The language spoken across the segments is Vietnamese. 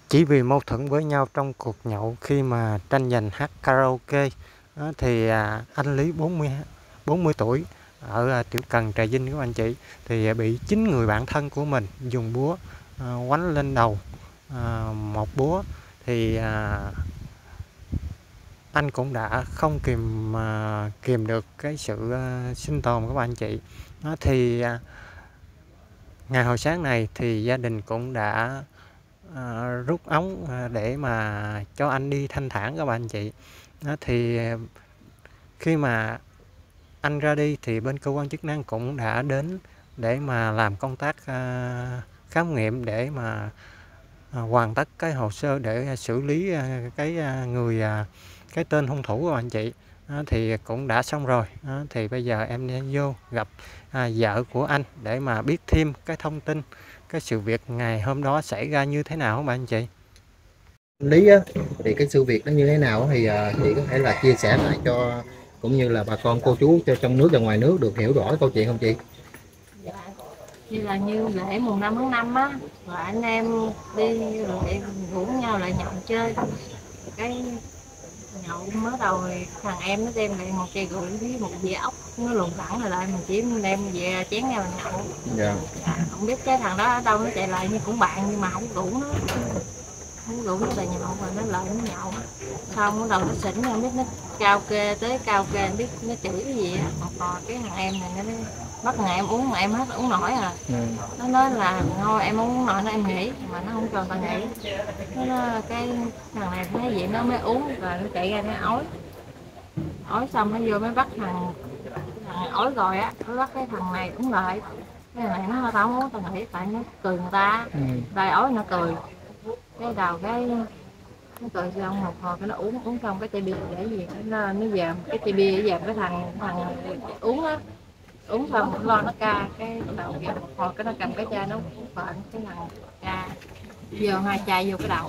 Chỉ vì mâu thuẫn với nhau trong cuộc nhậu khi mà tranh giành hát karaoke thì anh Lý 40 tuổi ở Tiểu Cần, Trà Vinh các anh chị, thì bị 9 người bạn thân của mình dùng búa quánh lên đầu một búa. Thì anh cũng đã không kìm được cái sự sinh tồn của các anh chị. Thì ngày hồi sáng này thì gia đình cũng đã rút ống để mà cho anh đi thanh thản các bạn chị. Thì khi mà anh ra đi thì bên cơ quan chức năng cũng đã đến để mà làm công tác khám nghiệm để mà hoàn tất cái hồ sơ để xử lý cái tên hung thủ của anh chị. Thì cũng đã xong rồi. Thì bây giờ em vô gặp vợ của anh để mà biết thêm cái thông tin, cái sự việc ngày hôm đó xảy ra như thế nào các bạn chị. Lý á, thì cái sự việc nó như thế nào thì chị có thể là chia sẻ lại cho cũng như là bà con cô chú cho trong nước và ngoài nước được hiểu rõ câu chuyện không chị? Dạ, như là như lễ mùng 5 tháng 5 á, rồi anh em đi rồi rủ nhau lại nhậu chơi. Cái nhậu mới đầu thì thằng em nó đem lại một chai rượu với một dĩa ốc, nó luồn sẵn rồi lại mình chỉ đem về chén nhau mình nhậu. Dạ. Dạ, không biết cái thằng đó ở đâu nó chạy lại nhưng cũng bạn nhưng mà không rủ nó. Không rủ nó là nhậu và nó lại nó nhậu. Xong bắt đầu nó xỉn, không biết nó cao kê tới cao kê, không biết nó chửi cái gì á. Còn cái thằng em này nó bắt thằng em uống mà em hết uống nổi à. Nó nói là thôi em uống nổi nó em nghỉ mà nó không cho người ta nghỉ. Nó cái thằng này thấy vậy nó mới uống rồi nó chạy ra nó ói xong nó vô mới bắt thằng ói rồi á, nó bắt cái thằng này uống lại. Cái thằng này nó tao không uống tao nghỉ tại nó cười người ta. Đây ói nó cười cái đầu cái nó cười xong một hồi cái nó uống xong cái chai bia để gì nó dòm cái chai bia dòm cái thằng uống á, uống xong nó lo nó ca cái đầu kìa một hồi cái nó cầm cái chai nó uống phện cái thằng ca vô hai chai vô cái đầu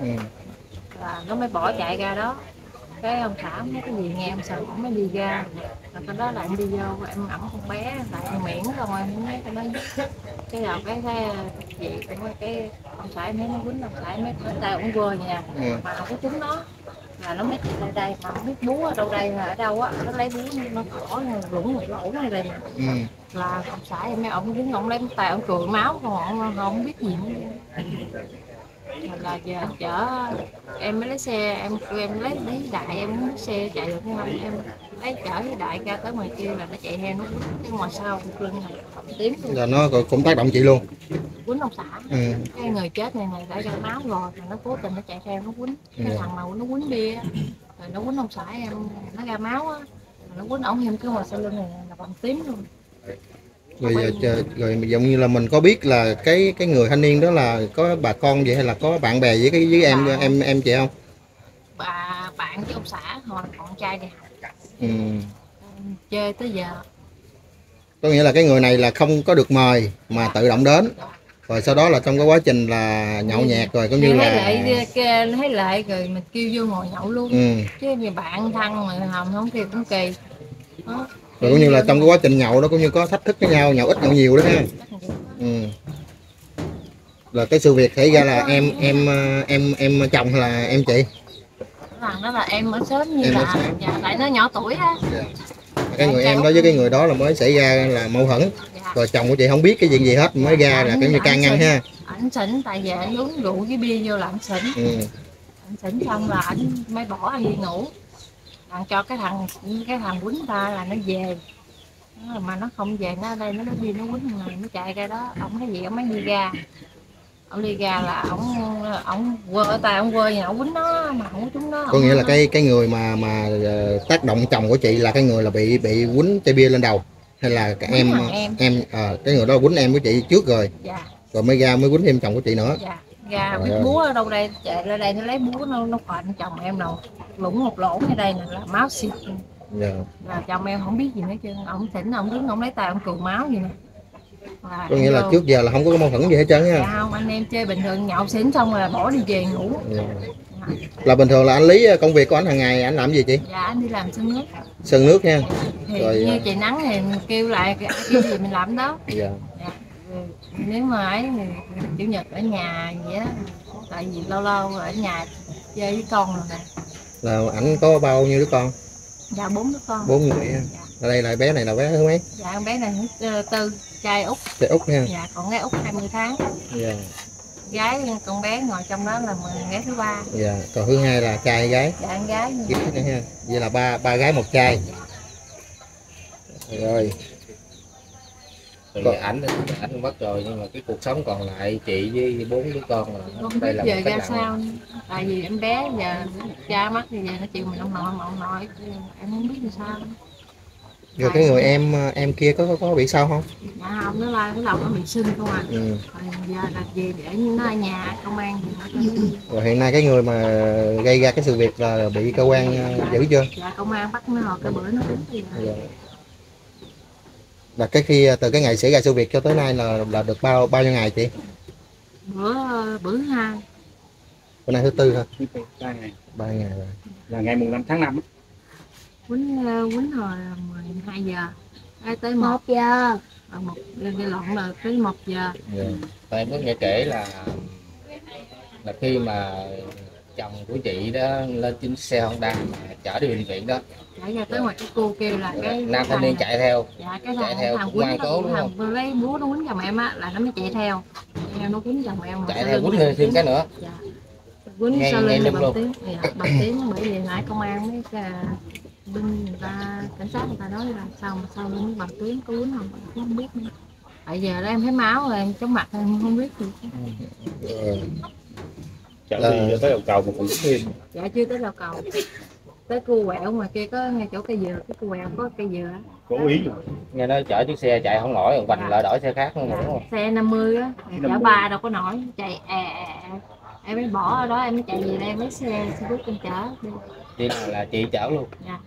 là nó mới bỏ chạy ra đó. Cái ông xã mấy cái gì nghe ông sợ cũng mới đi ra rồi cái đó là em đi vô em ẩm con bé tại miệng rồi mấy cái nói cái đầu cái gì cũng cái ông xã em thấy nó quýnh ông xã em mấy tay cũng quơ nha mà không có trúng nó là nó mít đây đây mà không biết bú ở đâu đây là ở đâu á nó lấy bú nó cỏ rủng một lỗ này đây là ông xã em mấy ông quýnh ông lấy tay ông cười máu còn ông không biết gì nữa. Là giờ chở em mới lấy xe em lấy đại em muốn xe chạy được không em lấy chở với đại ra tới ngoài kia là nó chạy theo nó quýnh cái ngoài sau lưng này tím luôn. Là nó cũng tác động chị luôn. Quýnh ông xã. Cái người chết này đã ra máu rồi mà nó cố tình nó chạy theo nó quýnh cái thằng nào nó quýnh bia rồi nó quýnh ông xã em nó ra máu á nó quýnh ổng thêm cái ngoài sau lưng này là bằng tím luôn. Rồi giống như là mình có biết là cái người thanh niên đó là có bà con vậy hay là có bạn bè với em chị không? Bạn với ông xã hồi con trai đi học. Chơi tới giờ. Có nghĩa là cái người này là không có được mời mà tự động đến. Rồi sau đó là trong cái quá trình là nhậu nhẹt rồi cũng như là thấy lệ rồi mình kêu vô ngồi nhậu luôn. Chứ người bạn thân mà không kêu cũng kỳ. Đó. Rồi cũng như là trong cái quá trình nhậu đó cũng như có thách thức với nhau, nhậu ít nhậu nhiều đó ha. Là cái sự việc xảy ra là em chồng hay là em chị? Thằng đó là em ở sớm như là tại nó nhỏ tuổi á. Cái người em đó với cái người đó là mới xảy ra là mâu thuẫn. Rồi chồng của chị không biết cái chuyện gì hết mới ra là kiểu như can ngăn ha. Ảnh xỉn tại vì ảnh uống rượu với bia vô là ảnh xỉn. Ảnh xỉn xong là ảnh mới bỏ anh đi ngủ. Bạn cho cái thằng quýnh ta là nó về. Mà nó không về nó ở đây nó đi nó quýnh thằng này nó chạy ra đó ông thấy gì ông mới đi ra. Ông đi ra là ổng quơ tay ông quơ nhà ổng quýnh nó mà không có trúng nó. Có nghĩa là cái người mà tác động chồng của chị là cái người là bị quýnh chai bia lên đầu hay là cái cái người đó quýnh em của chị trước rồi. Dạ. Rồi mới ra mới quýnh thêm chồng của chị nữa. Dạ. Ra biết búa ở đâu đây chạy ra đây nó lấy búa nó khoảnh chồng em đâu lủng một lỗ ở đây là máu xịt. Dạ. Là chồng em không biết gì nữa chứ ông thỉnh ông đứng ông lấy tay ông cừu máu gì nè. Có nghĩa là trước giờ là không có mâu thuẫn gì hết trơn nha. Dạ không, anh em chơi bình thường nhậu xỉn xong rồi bỏ đi về ngủ. Dạ. Là bình thường là anh Lý công việc của anh hàng ngày anh làm gì chị? Dạ anh đi làm sơn nước. Sơn nước nha. Thì rồi như chị Nắng thì kêu lại cái gì mình làm đó. Dạ. Dạ. Nếu mà ấy thì chủ nhật ở nhà vậy đó tại vì lâu lâu ở nhà chơi với con rồi nè. Là ảnh có bao nhiêu đứa con? Dạ 4 đứa con. 4 người ha. Dạ. Ở đây là bé này là bé thứ mấy? Dạ con bé này Tư, trai út. Trai út nha. Dạ còn gái út 20 tháng. Dạ. Gái con bé ngồi trong đó là bé thứ ba. Dạ. Còn thứ hai là trai hay gái? Dạ con gái. Gái ha. Vậy là ba gái một trai. Rồi. Rồi ảnh mất rồi nhưng mà cái cuộc sống còn lại chị với 4 đứa con là Không đây biết là giờ một ra cái nặng. sao, tại vì em bé giờ cha mất thì giờ nó chịu mình ông nội em không biết làm sao. Rồi cái người em kia có bị sao không? Dạ không, nó la cái đầu nó bị sưng không à. Ừ. Rồi giờ là về để nó ở nhà công an thì nó cho nó đi. Rồi hiện nay cái người mà gây ra cái sự việc là bị cơ quan giữ chưa? Dạ công an bắt nó hồi cái bữa nó đứng thì Dạ. Là cái khi từ cái ngày xảy ra sự việc cho tới nay là được bao nhiêu ngày chị? bữa thứ hai. Bữa nay thứ tư hả? 3 ngày. 3 ngày rồi. Là ngày mùng 5 tháng 5. Quýnh hồi 12 giờ tới 1 giờ. Một cái lộn là tới 1 giờ. Dạ. Và em có nghe kể là khi mà chồng của chị đó lên trên xe Honda mà chở đi bệnh viện đó, Chạy ra tới ngoài cái cô kêu là cái nam thanh niên chạy theo. dạ cái chạy theo thằng cũng ngoan quýnh cố đúng không? thằng lấy búa nó quýnh chồng em á là nó mới chạy theo nó quýnh chồng em Chạy theo quýnh thêm cái nữa. dạ. Quýnh Ngay- sau ngay lưng là lưng bằng luôn. tiếng dạ, bằng tiếng bởi vì nãy công an mấy cái binh người ta cảnh sát người ta nói là sao lưng bằng tiếng có quýnh không em không biết nữa. Tại giờ đó em thấy máu rồi em chóng mặt em không biết gì. Chở đi tới đầu cầu mà còn thêm. Dạ chưa tới đầu cầu, tới cua quẹo ngoài kia có ngay chỗ cây dừa, cái cua quẹo có cây dừa. Cố ý luôn. Nghe nói chở chiếc xe chạy không nổi rồi vành lại đổi xe khác nữa đúng không? Xe 50 á, chở ba đâu có nổi, chạy em mới bỏ ở đó em mới chạy về đây em lấy xe bus em chở đi. Đi là chị chở luôn. Dạ.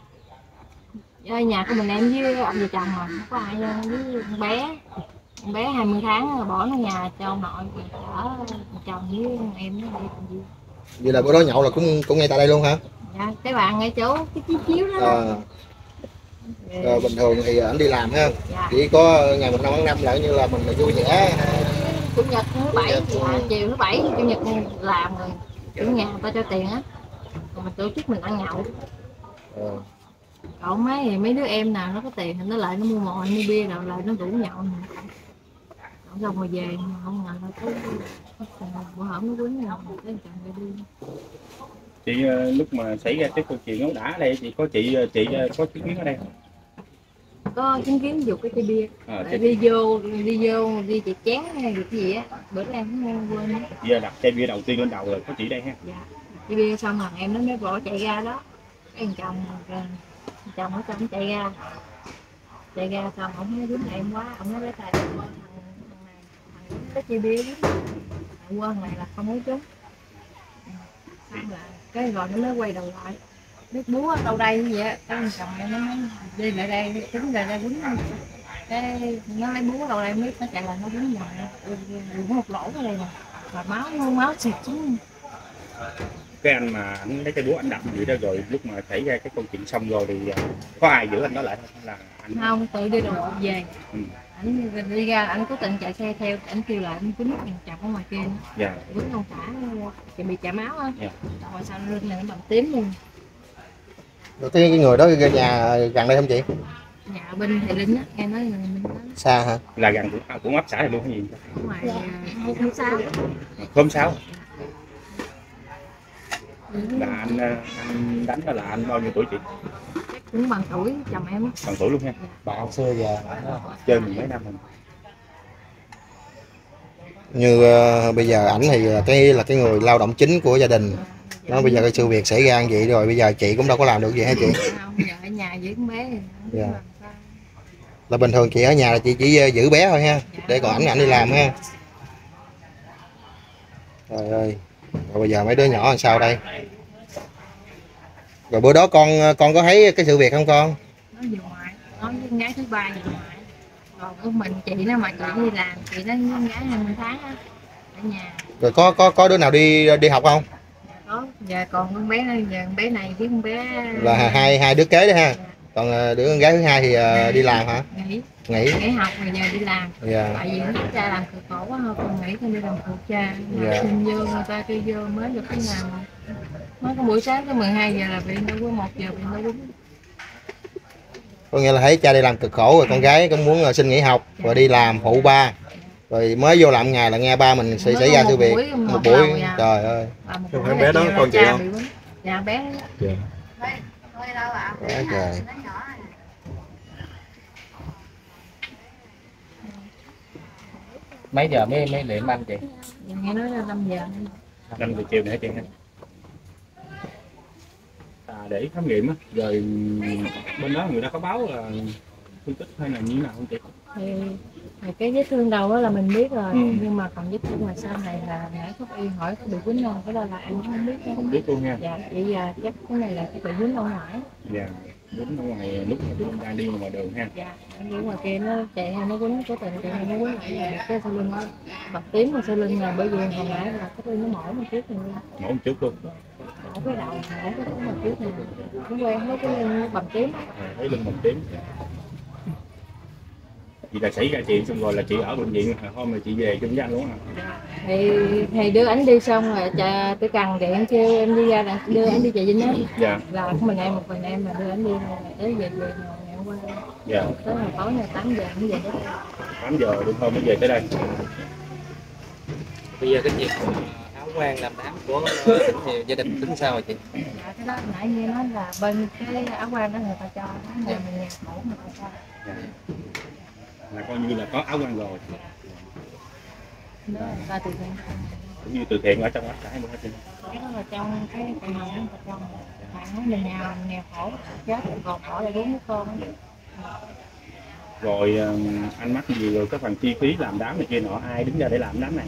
Ở nhà của mình em với ông vợ chồng mà không có ai với con bé 20 tháng bỏ nó nhà cho ông nội chở chồng với em nó đi làm gì. Vậy là bữa đó nhậu là cũng ngay tại đây luôn hả? Dạ cái bạn ngay chỗ cái chiếu đó. Rồi bình thường thì ảnh đi làm ha. Dạ. Chỉ có ngày 5 tháng 5 là như là mình vui vẻ. Chủ nhật thứ bảy chiều thứ bảy chủ nhật làm rồi chủ nhà người ta cho tiền á rồi mình tổ chức mình ăn nhậu. Còn mấy đứa em nào nó có tiền thì nó lại nó mua mồi mua bia rồi lại nó rủ nhậu xong rồi về mà không ngờ là tới bữa hổm nó quýnh rồi tới chồng rồi đi. Chị lúc mà xảy ra cái câu chuyện ấu đả ở đây chị có chứng kiến ở đây không? Có chứng kiến dục cái chai bia Chị đi vô đi chạy chén hay việc gì á bữa nay em cũng quên. Giờ đặt chai bia đầu tiên lên đầu rồi có chị đây ha. Dạ chai bia xong rồi em nó mới bỏ chạy ra đó cái chồng ở trong chạy ra xong ông nói đứng em quá ông nói lấy tay thằng này cái chai bia quên này là không nói trúng xong là cái rồi nó mới quay đầu lại biết búa ở đâu đây như vậy á cái chồng em nó nói đi lại đây tính lại đây quýnh cái nó lấy búa đâu đây biết nó chạy là nó quýnh rồi một lỗ ở đây nè và máu xịt xuống. Cái anh mà anh lấy cái búa anh đập vậy đó rồi lúc mà xảy ra cái câu chuyện xong rồi thì có ai giữ anh đó lại không? Là anh Không tự đi đồ về. Ừ. Anh đi ra anh cố tình chạy xe theo anh kêu lại anh quýnh thằng chồng ở ngoài kia Dạ. quýnh ông xã thì bị chảy máu á. Dạ. Rồi sau lưng này nó bằng tím luôn. Rồi cái người đó ra nhà gần đây không chị? Nhà bên thầy Linh á em nói là mình đó Xa hả? Là gần cũng ấp xã này luôn cái gì? ở ngoài không sao. Hôm sáu. Là anh đánh đó là anh bao nhiêu tuổi chị? Chắc cũng bằng tuổi chồng em á. Bằng tuổi luôn ha. Bạn xưa giờ Chơi mười mấy năm rồi. Như bây giờ ảnh thì cái người lao động chính của gia đình. Nó bây giờ cái sự việc xảy ra như vậy rồi bây giờ chị cũng đâu có làm được gì hả chị? Không giờ ở nhà với con bé thì không biết Dạ. làm sao. Là bình thường chị ở nhà là chị chỉ giữ bé thôi ha. Để còn ảnh đi làm ha. Trời ơi. Rồi bây giờ mấy đứa nhỏ làm sao đây? Rồi bữa đó con có thấy cái sự việc không con? Nó về ngoài nói với con gái thứ ba về ngoài còn của mình chị nó mà chị đi làm chị nó con gái 20 tháng á ở nhà. Rồi có đứa nào đi học không? Dạ có giờ còn con bé này giờ con bé này với con bé Là hai đứa kế đấy ha. Còn đứa con gái thứ hai thì đi làm hả? Nghỉ học rồi giờ đi làm. Dạ. Tại vì nó cha làm cực khổ quá, con nghỉ con đi làm phụ cha. Dạ. Xin vô người ta kêu vô mới được cái nào mà mới có buổi sáng tới 12 giờ là viện đâu có 1 giờ viện đâu đúng. Có nghĩa là thấy cha đi làm cực khổ rồi con gái cũng muốn xin nghỉ học rồi đi làm phụ ba, rồi mới vô làm ngày là nghe ba mình sẽ xảy ra sự việc một buổi. Trời ơi. Cái bé đó con chị không? Dạ bé đó. Dạ. Quá trời. Mấy giờ mới liệm anh chị? Nghe nói là 5 giờ. 5 giờ chiều nữa chị ha. Để khám nghiệm á, rồi bên đó người ta có báo là thương tích hay là như thế nào không chị? Thì cái vết thương đầu đó là mình biết rồi, nhưng mà còn vết thương ngoài sau này là nãy pháp y hỏi có bị quýnh không, cái đó là em không biết. Không biết luôn nha. Dạ, vậy giờ chắc cái này là cái bị quýnh ở ngoài. Dạ, quýnh ở ngoài lúc mà chúng ta đi ngoài đường ha. Dạ, ở ngoài kia nó chạy hay nó quýnh, cố tình chạy hay nó quýnh lại là cái sau lưng nó bật tím mà sau lưng là bởi vì hồi nãy là cái lưng nó mỏi một chút rồi. Mỏi một chút luôn. Mỏi cái đầu, mỏi cái một chút này, cũng quen với cái lưng bầm tím. Thấy lưng bầm tím. Chị là xảy ra chuyện xong rồi là chị ở bệnh viện, hôm rồi chị về chung với anh luôn hả? Thì đưa ảnh đi xong rồi tôi cần điện kêu em đi ra là đưa ảnh đi Trà Vinh á. Dạ. Là của mình em một mình em mà đưa ảnh đi rồi tới về ngày hôm qua. Dạ. Tới hồi tối này 8 giờ ảnh về tới đây. 8 giờ đêm hôm mới về tới đây. Bây giờ cái việc áo quan làm đám của gia đình tính sao rồi chị? Dạ cái đó nãy nghe nói là bên cái áo quan đó người ta cho, nhà mình nhà khổ người ta cho. Dạ. Là coi như là có áo quan rồi. Đó là người ta từ thiện. Cũng như từ thiện ở trong áo cái nữa hết trơn. Cái đó là trong cái cộng đồng người ta cho. Bạn nói mình nghèo khổ chết còn bỏ lại 4 đứa con. Rồi anh mắc gì rồi cái phần chi phí làm đám này kia nọ ai đứng ra để làm đám này?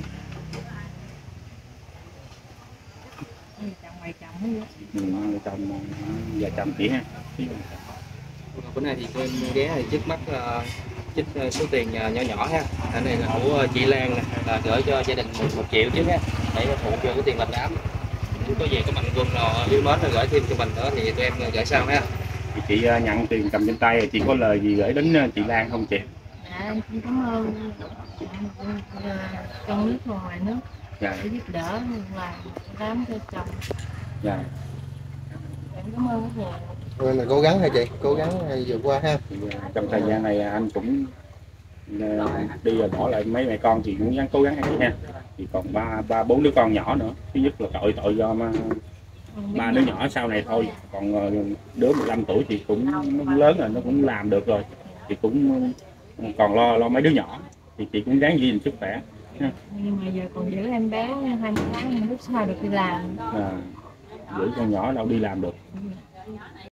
Chồng mày chồng Chồng và chồng chị ha. Bữa nay thì bên ghé thì trước mắt trích số tiền nhỏ nhỏ ha. Cái này là của chị Lan nè, là gửi cho gia đình 1 triệu trước ha, để phụ cho cái tiền làm đám. Nếu có gì có mạnh quân nào yêu mến rồi gửi thêm cho mình nữa thì tụi em gửi sau ha. Thì chị nhận tiền cầm trên tay, chị có lời gì gửi đến chị Lan không chị? Dạ em cũng cảm ơn trong nước và ngoài nước Dạ. để giúp đỡ làm đám cho chồng. Dạ. Em cảm ơn rất nhiều. Rồi mình cố gắng thôi chị, cố gắng vượt qua ha. Trong thời gian này anh cũng đi rồi bỏ lại mấy mẹ con, chị cũng gắng cố gắng chị ha. Thì còn ba bốn đứa con nhỏ nữa. Thứ nhất là tội do ba đứa nhỏ sau này thôi, còn đứa 15 tuổi thì cũng nó lớn rồi, nó cũng làm được rồi, thì cũng còn lo mấy đứa nhỏ, thì chị cũng gắng giữ gìn sức khỏe. Nhưng mà giờ còn giữ em bé 20 tháng lúc sau được đi làm. Giữ con nhỏ đâu đi làm được.